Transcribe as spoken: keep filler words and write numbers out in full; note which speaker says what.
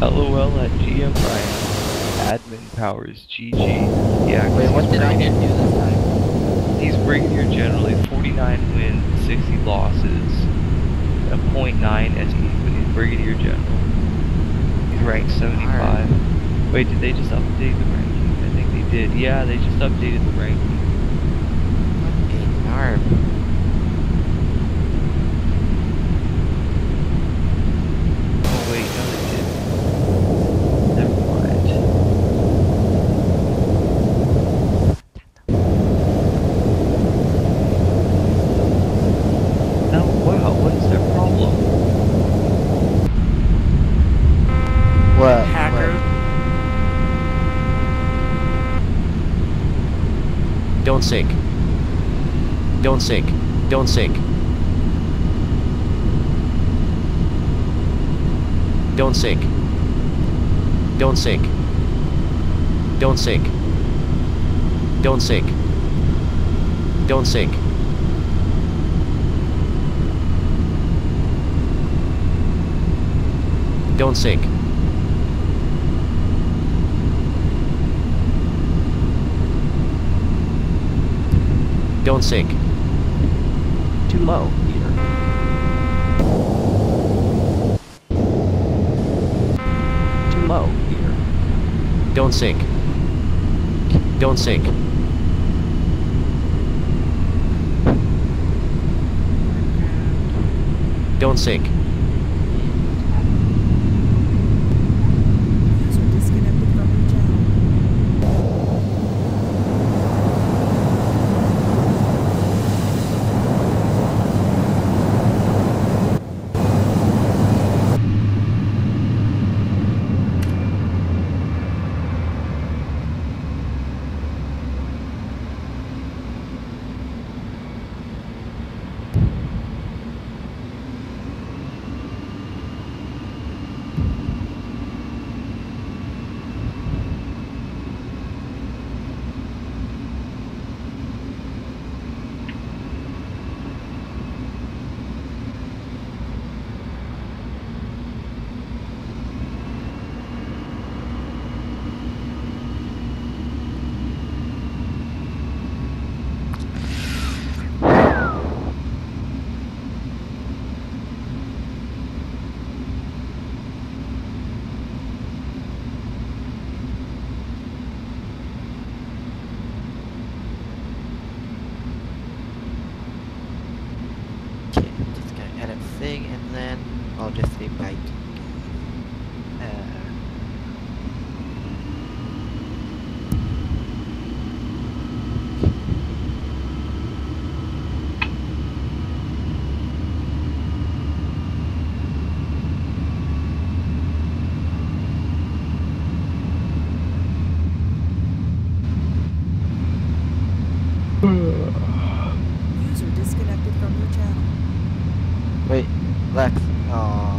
Speaker 1: LOL at G M Ryan. Admin powers G G. Yeah.
Speaker 2: Wait, what did I get to do this time?
Speaker 1: He's Brigadier General. He's forty-nine wins, sixty losses, a point nine S E, but he's Brigadier General. He's ranked seventy-five. Right. Wait, did they just update the ranking? I think they did. Yeah, they just updated the ranking.
Speaker 2: What a narb.
Speaker 1: Wait, no they didn't. Never mind. No, wow, what is their problem?
Speaker 2: What?
Speaker 3: Hacker.
Speaker 2: What?
Speaker 3: Don't sink. Don't sink. Don't sink. Don't sink. Don't sink. Don't sink. Don't sink. Don't sink. Don't sink. Don't sink. Too low, Peter. Too low, Peter. Don't sink. Don't sink. Don't sink.
Speaker 4: User disconnected from your channel.
Speaker 2: Okay, I'm just gonna edit thing and then I'll just say bite. Uh, User disconnected from your channel. Wait, Lex. Aww.